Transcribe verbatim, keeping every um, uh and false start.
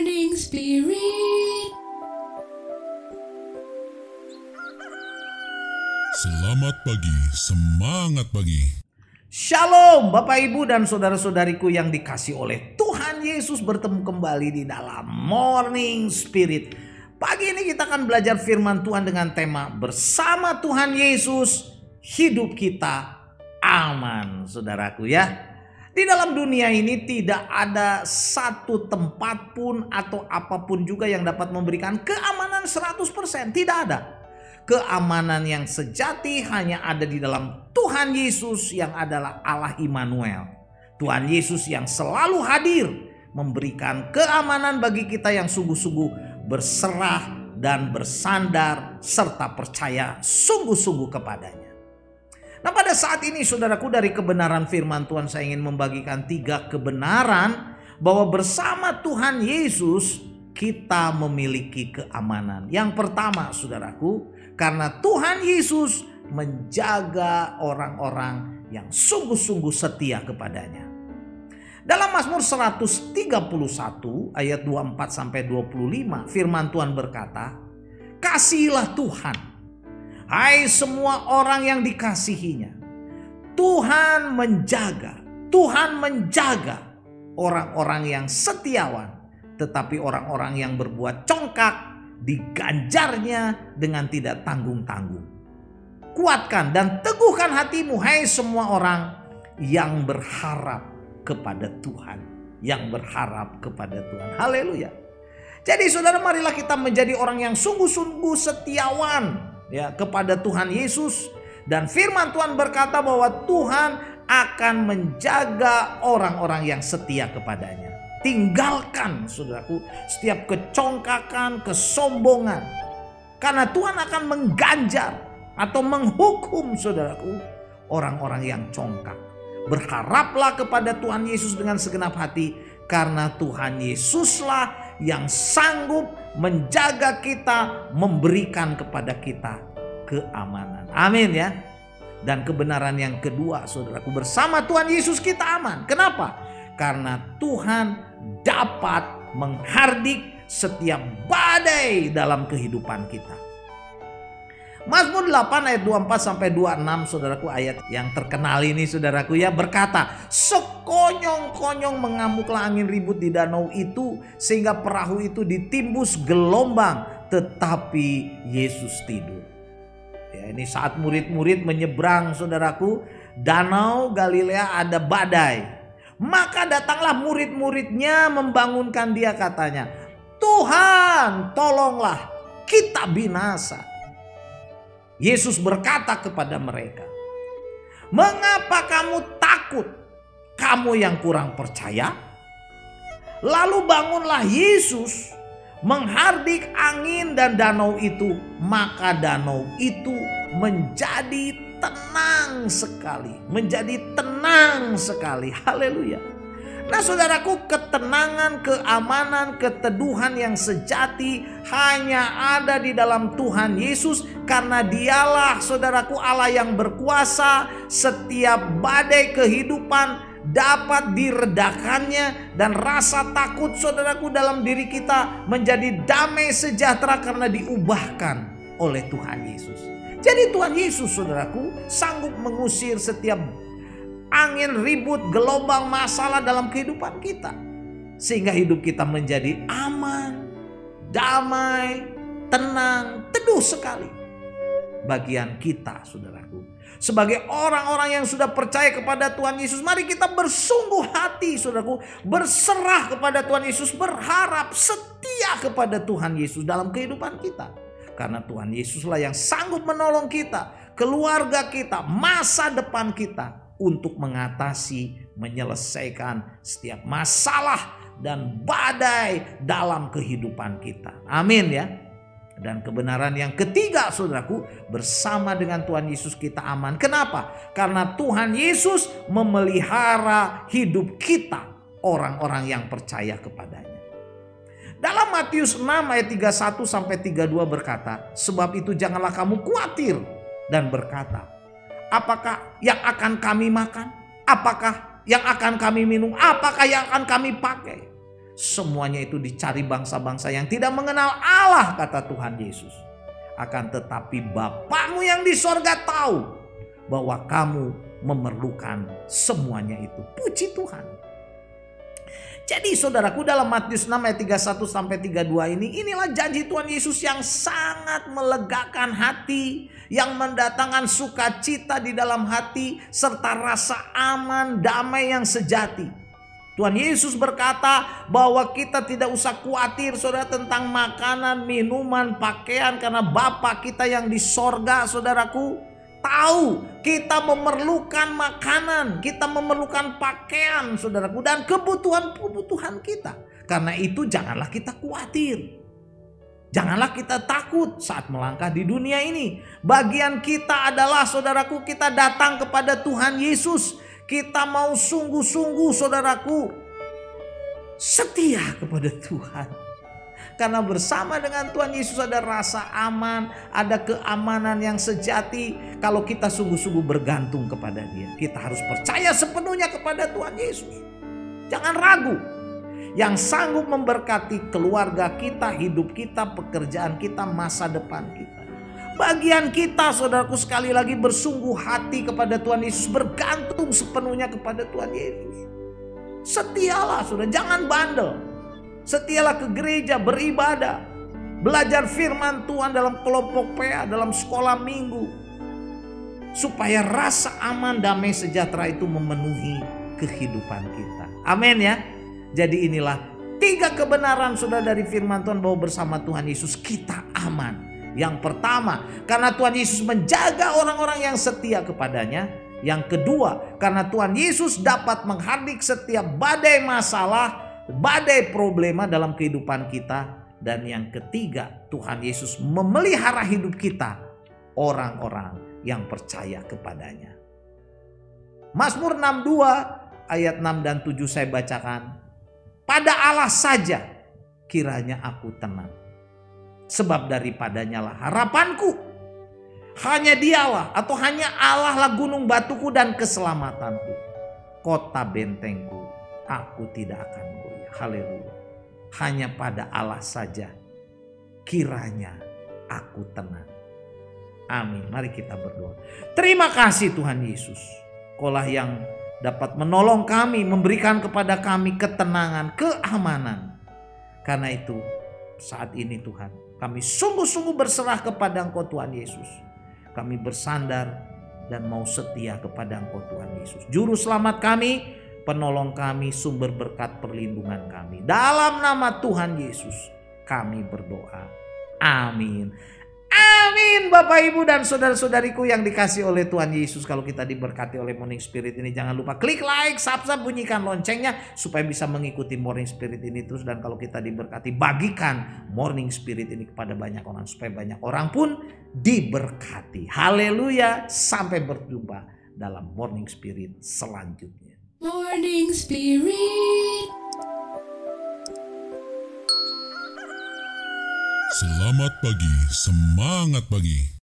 Morning Spirit. Selamat pagi, semangat pagi. Shalom Bapak Ibu dan saudara-saudariku yang dikasih oleh Tuhan Yesus, bertemu kembali di dalam Morning Spirit. Pagi ini kita akan belajar firman Tuhan dengan tema bersama Tuhan Yesus hidup kita aman, saudaraku ya. Di dalam dunia ini tidak ada satu tempat pun atau apapun juga yang dapat memberikan keamanan seratus persen, tidak ada. Keamanan yang sejati hanya ada di dalam Tuhan Yesus yang adalah Allah Immanuel. Tuhan Yesus yang selalu hadir memberikan keamanan bagi kita yang sungguh-sungguh berserah dan bersandar serta percaya sungguh-sungguh kepadanya. Nah, pada saat ini saudaraku, dari kebenaran firman Tuhan saya ingin membagikan tiga kebenaran bahwa bersama Tuhan Yesus kita memiliki keamanan. Yang pertama saudaraku, karena Tuhan Yesus menjaga orang-orang yang sungguh-sungguh setia kepadanya. Dalam Mazmur seratus tiga puluh satu ayat dua puluh empat sampai dua puluh lima firman Tuhan berkata, "Kasihilah Tuhan, hai semua orang yang dikasihinya. Tuhan menjaga, Tuhan menjaga orang-orang yang setiawan, tetapi orang-orang yang berbuat congkak diganjarnya dengan tidak tanggung-tanggung. Kuatkan dan teguhkan hatimu, hai semua orang yang berharap kepada Tuhan, yang berharap kepada Tuhan." Haleluya. Jadi saudara, marilah kita menjadi orang yang sungguh-sungguh setiawan ya kepada Tuhan Yesus, dan firman Tuhan berkata bahwa Tuhan akan menjaga orang-orang yang setia kepadanya. Tinggalkan saudaraku setiap kecongkakan, kesombongan, karena Tuhan akan mengganjar atau menghukum saudaraku orang-orang yang congkak. Berharaplah kepada Tuhan Yesus dengan segenap hati, karena Tuhan Yesuslah yang sanggup menjaga kita, memberikan kepada kita keamanan. Amin ya. Dan kebenaran yang kedua saudaraku, bersama Tuhan Yesus kita aman. Kenapa? Karena Tuhan dapat menghardik setiap badai dalam kehidupan kita. Mazmur delapan ayat dua puluh empat sampai dua puluh enam saudaraku, ayat yang terkenal ini saudaraku ya, berkata, "Sekonyong-konyong mengamuklah angin ribut di danau itu, sehingga perahu itu ditimbus gelombang, tetapi Yesus tidur." Ya, ini saat murid-murid menyeberang saudaraku danau Galilea, ada badai. Maka datanglah murid-muridnya membangunkan dia, katanya, "Tuhan, tolonglah, kita binasa." Yesus berkata kepada mereka, "Mengapa kamu takut, kamu yang kurang percaya?" Lalu bangunlah Yesus, menghardik angin dan danau itu, maka danau itu menjadi tenang sekali, menjadi tenang sekali. Haleluya. Nah saudaraku, ketenangan, keamanan, keteduhan yang sejati hanya ada di dalam Tuhan Yesus, karena dialah saudaraku Allah yang berkuasa. Setiap badai kehidupan dapat diredakannya, dan rasa takut saudaraku dalam diri kita menjadi damai sejahtera karena diubahkan oleh Tuhan Yesus. Jadi Tuhan Yesus saudaraku sanggup mengusir setiap angin ribut, gelombang masalah dalam kehidupan kita, sehingga hidup kita menjadi aman, damai, tenang, teduh sekali. Bagian kita saudaraku, sebagai orang-orang yang sudah percaya kepada Tuhan Yesus, mari kita bersungguh hati saudaraku, berserah kepada Tuhan Yesus, berharap setia kepada Tuhan Yesus dalam kehidupan kita. Karena Tuhan Yesuslah yang sanggup menolong kita, keluarga kita, masa depan kita, untuk mengatasi, menyelesaikan setiap masalah dan badai dalam kehidupan kita. Amin ya. Dan kebenaran yang ketiga saudaraku, bersama dengan Tuhan Yesus kita aman. Kenapa? Karena Tuhan Yesus memelihara hidup kita, orang-orang yang percaya kepadanya. Dalam Matius enam ayat tiga puluh satu sampai tiga puluh dua berkata, "Sebab itu janganlah kamu khawatir dan berkata, apakah yang akan kami makan? Apakah yang akan kami minum? Apakah yang akan kami pakai? Semuanya itu dicari bangsa-bangsa yang tidak mengenal Allah, kata Tuhan Yesus. Akan tetapi Bapamu yang di sorga tahu bahwa kamu memerlukan semuanya itu. Puji Tuhan. Jadi saudaraku, dalam Matius enam ayat tiga puluh satu sampai tiga puluh dua ini, inilah janji Tuhan Yesus yang sangat melegakan hati, yang mendatangkan sukacita di dalam hati serta rasa aman, damai yang sejati. Tuhan Yesus berkata bahwa kita tidak usah khawatir saudara tentang makanan, minuman, pakaian, karena Bapa kita yang di sorga, saudaraku, tahu kita memerlukan makanan, kita memerlukan pakaian, saudaraku, dan kebutuhan-kebutuhan kita. Karena itu janganlah kita khawatir. Janganlah kita takut saat melangkah di dunia ini. Bagian kita adalah, saudaraku, kita datang kepada Tuhan Yesus. Kita mau sungguh-sungguh, saudaraku, setia kepada Tuhan. Karena bersama dengan Tuhan Yesus ada rasa aman, ada keamanan yang sejati. Kalau kita sungguh-sungguh bergantung kepada Dia, kita harus percaya sepenuhnya kepada Tuhan Yesus. Jangan ragu. Yang sanggup memberkati keluarga kita, hidup kita, pekerjaan kita, masa depan kita. Bagian kita, saudaraku, sekali lagi bersungguh hati kepada Tuhan Yesus, bergantung sepenuhnya kepada Tuhan Yesus. Setialah, saudara, jangan bandel. Setialah ke gereja, beribadah, belajar firman Tuhan dalam kelompok P A, dalam sekolah minggu, supaya rasa aman, damai, sejahtera itu memenuhi kehidupan kita. Amin ya. Jadi inilah tiga kebenaran saudara dari firman Tuhan bahwa bersama Tuhan Yesus kita aman. Yang pertama, karena Tuhan Yesus menjaga orang-orang yang setia kepadanya. Yang kedua, karena Tuhan Yesus dapat menghardik setiap badai masalah, badai problema dalam kehidupan kita. Dan yang ketiga, Tuhan Yesus memelihara hidup kita, orang-orang yang percaya kepadanya. Mazmur enam puluh dua ayat enam dan tujuh saya bacakan. Pada Allah saja kiranya aku tenang, sebab daripadanya lah harapanku. Hanya Dialah atau hanya Allah lah gunung batuku dan keselamatanku, kota bentengku, aku tidak akan goyah. Haleluya. Hanya pada Allah saja kiranya aku tenang. Amin. Mari kita berdoa. Terima kasih Tuhan Yesus, Kaulah yang dapat menolong kami, memberikan kepada kami ketenangan, keamanan. Karena itu saat ini Tuhan, kami sungguh-sungguh berserah kepada Engkau Tuhan Yesus. Kami bersandar dan mau setia kepada Engkau Tuhan Yesus. Juru selamat kami, penolong kami, sumber berkat perlindungan kami. Dalam nama Tuhan Yesus kami berdoa. Amin. Amin. Bapak, Ibu, dan saudara-saudariku yang dikasih oleh Tuhan Yesus. Kalau kita diberkati oleh Morning Spirit ini, jangan lupa klik like, subscribe, bunyikan loncengnya supaya bisa mengikuti Morning Spirit ini terus. Dan kalau kita diberkati, bagikan Morning Spirit ini kepada banyak orang supaya banyak orang pun diberkati. Haleluya. Sampai berjumpa dalam Morning Spirit selanjutnya. Morning Spirit. Selamat pagi, semangat pagi.